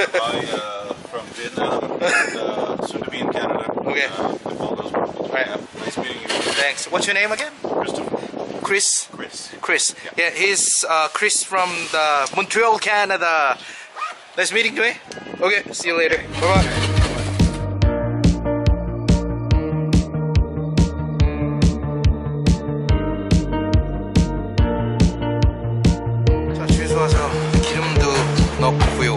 from Vietnam, and, soon to be in Canada. Okay. If all goes well. Right. Nice meeting you. Thanks. What's your name again? Christopher. Chris. Chris. Yeah, he's Chris from the Montreal, Canada. Nice meeting you. Okay, see you later. Bye bye. 와서 기름도 넣고요.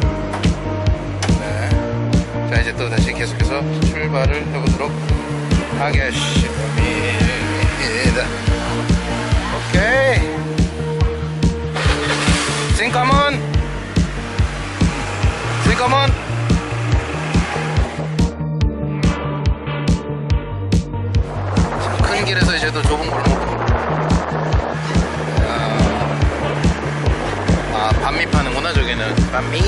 네. 자, 이제 또 다시 계속해서 출발을 해보도록 하겠습니다. 오케이. 싱카몬. 큰 길에서 이제 또 좁은 골목. 반미 파는구나 저기는. 반미.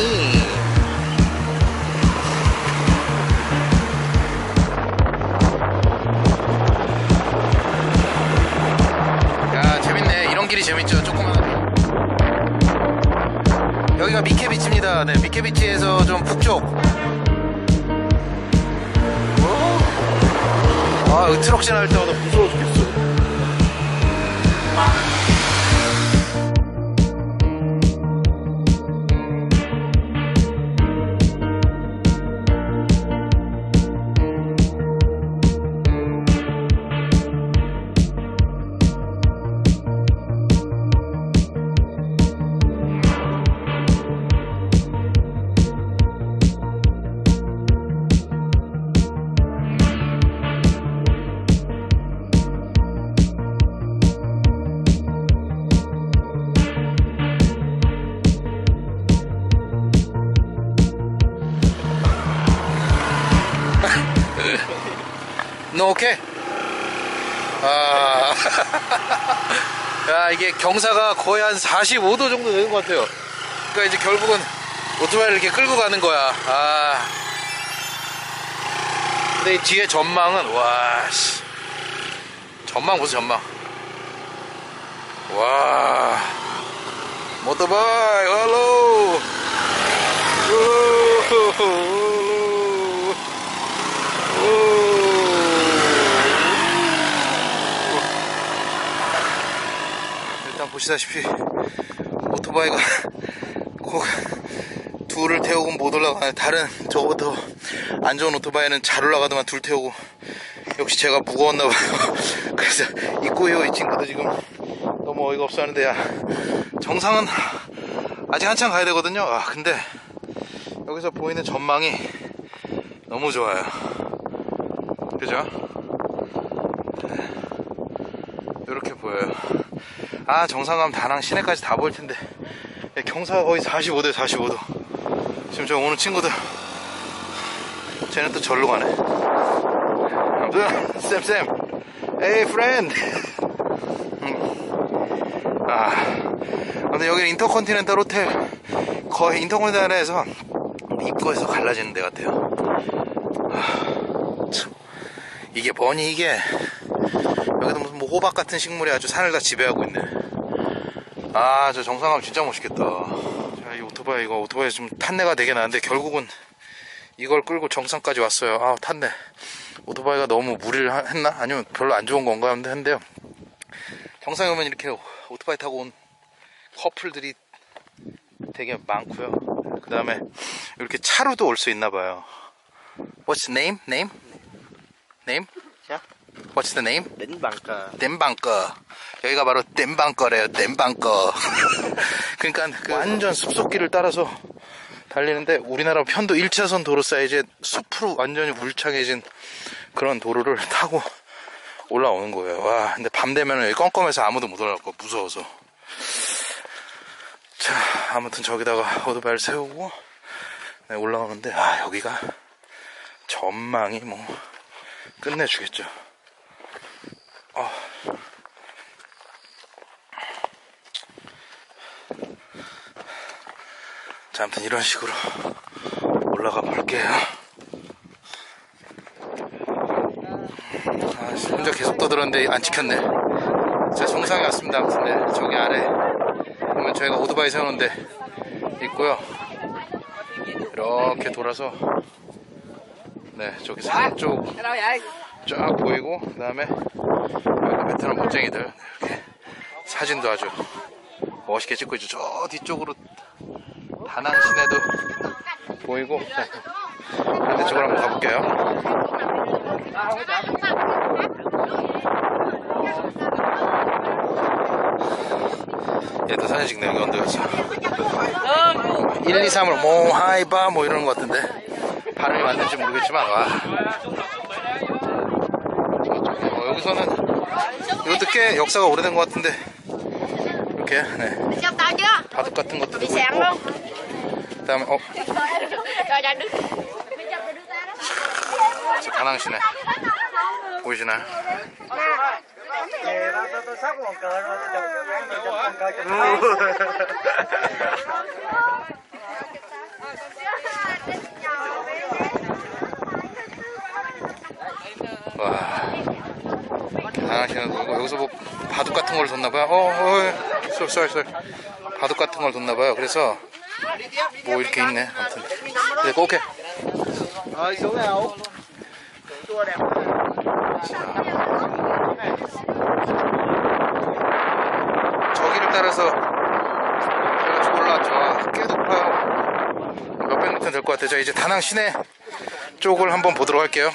야, 재밌네. 이런 길이 재밌죠. 조그만. 여기가 미케비치입니다. 네, 미케비치에서 좀 북쪽. 아, 트럭신 할 때마다 무서워 죽겠어. 너 오케이? 아, 야, 이게 경사가 거의 한 45도 정도 되는 것 같아요. 그러니까 이제 결국은 오토바이를 이렇게 끌고 가는 거야. 아, 근데 이 뒤에 전망은, 와, 씨. 전망 보세요, 전망. 와, 모토바이, 헬로. 일단 보시다시피 오토바이가 꼭 둘을 태우고 못 올라가네. 다른 저거부터 안 좋은 오토바이는 잘 올라가더만 둘 태우고, 역시 제가 무거웠나봐요. 그래서 있고요. 이 친구도 지금 너무 어이가 없어 하는데, 야, 정상은 아직 한참 가야 되거든요. 아, 근데 여기서 보이는 전망이 너무 좋아요. 그죠? 네. 이렇게 보여요. 아, 정상 가면 다낭 시내까지 다 보일 텐데, 경사가 거의 45도에 45도. 지금 저 오는 친구들, 쟤는 또 절로 가네. 쌤, 에이 프렌드. 아, 근데 여기는 인터컨티넨탈 호텔, 거의 인터컨티넨탈에서 입구에서 갈라지는 데 같아요. 아, 참, 이게 뭐니 이게. 여기도 무슨 뭐 호박 같은 식물이 아주 산을 다 지배하고 있네. 아, 저 정상 가면 진짜 멋있겠다. 자, 이 오토바이, 이거 오토바이 좀 탄내가 되게 나는데, 결국은 이걸 끌고 정상까지 왔어요. 아, 탄내. 오토바이가 너무 무리를 했나? 아니면 별로 안 좋은 건가 했는데요. 정상에 오면 이렇게 오토바이 타고 온 커플들이 되게 많고요. 그 다음에 이렇게 차로도 올 수 있나 봐요. What's the name? Name? What's the name? 댐방꺼. 여기가 바로 댐방꺼래요. 댐방꺼. 그러니까 그 완전 숲속길을 따라서 달리는데, 우리나라 편도 1차선 도로 사이즈의 숲으로 완전히 울창해진 그런 도로를 타고 올라오는 거예요. 와, 근데 밤 되면 여기 껌껌해서 아무도 못 올라갈 거, 무서워서. 자, 아무튼 저기다가 오토바이를 세우고 네, 올라오는데, 아, 여기가 전망이 뭐 끝내주겠죠. 자, 아무튼 이런 식으로 올라가 볼게요. 아, 혼자 계속 떠들었는데 안 찍혔네. 자, 정상에 왔습니다. 아무튼 네, 저기 아래 보면 저희가 오토바이 세우는데 있고요. 이렇게 돌아서 네 저기 산 쪽 쫙 보이고 그 다음에 여기 베트남 멋쟁이들 이렇게 사진도 아주 멋있게 찍고 있죠. 저 뒤쪽으로 다낭 시내도 보이고 네. 반대쪽으로 한번 가볼게요. 얘도 사진 찍네. 여기 언덕에서 1, 2, 3을 뭐 하이바 뭐 이러는 것 같은데 발음이 맞는지 모르겠지만 와 여기서는 이것도 꽤 역사가 오래된 것 같은데 이렇게 네. 바둑 같은 것도 있고 그 다음에 저 다낭시내 보이시나요? 와 다낭시내 놀고 여기서 뭐 바둑 같은 걸 뒀나봐요. 쏠 바둑 같은 걸 뒀나봐요. 그래서 뭐 이렇게 있네. 아무튼 네, 오케이. 저기를 따라서 제가 쭉 올라왔죠. 꽤 높아요. 몇백 미터 될 것 같아요. 자 이제 다낭 시내 쪽을 한번 보도록 할게요.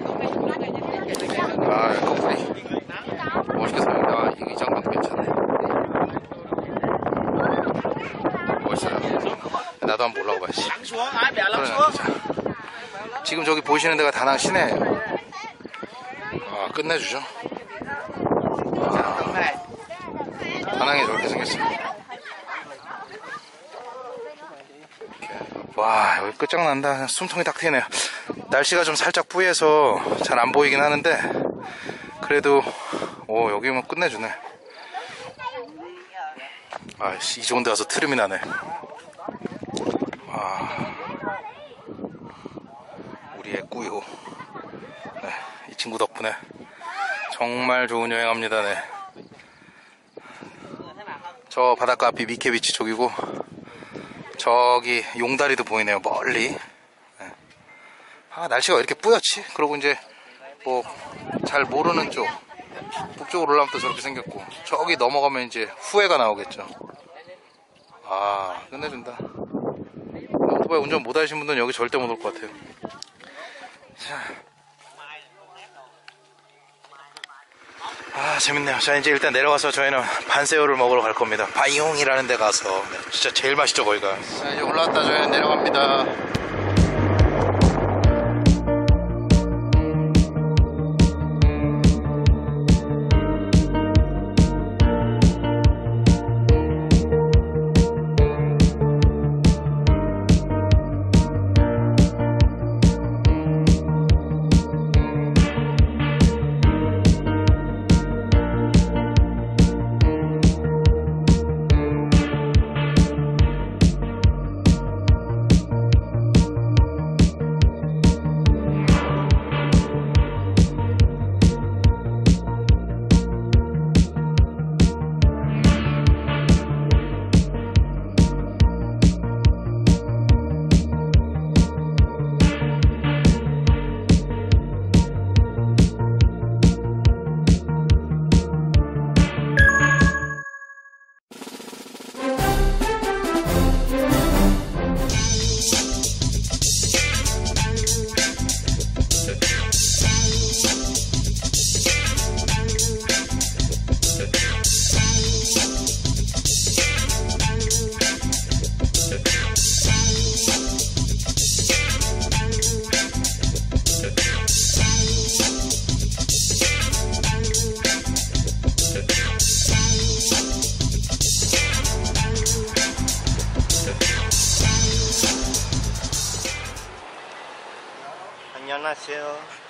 아 커플이 멋있게 생겼다. 이 장면도 괜찮네. 멋있어요. 나도 한번 올라가 봐야지. 지금 저기 보이시는 데가 다낭 시내예요. 아 끝내주죠. 다낭이 저렇게 생겼어요. 와 여기 끝장난다. 숨통이 딱 트이네요. 날씨가 좀 살짝 뿌해서 잘 안 보이긴 하는데 그래도 오 여기 뭐 끝내주네. 아이씨 이 좋은 데 가서 트름이 나네. 우리의 꾸이호 네, 이 친구 덕분에 정말 좋은 여행합니다. 네. 저 바닷가 앞이 미케비치 쪽이고 저기 용다리도 보이네요. 멀리. 네. 아 날씨가 왜 이렇게 뿌옇지? 그러고 이제 뭐 잘 모르는 쪽 북쪽으로 올라가면 또 저렇게 생겼고 저기 넘어가면 이제 후회가 나오겠죠. 아 끝내준다. 오토바이 운전 못하시는 분들은 여기 절대 못 올 것 같아요. 자. 아 재밌네요. 자 이제 일단 내려가서 저희는 반새우를 먹으러 갈 겁니다. 바이용이라는 데 가서 네, 진짜 제일 맛있죠 거기가. 자 이제 올라왔다. 저희는 내려갑니다. 안녕하세요.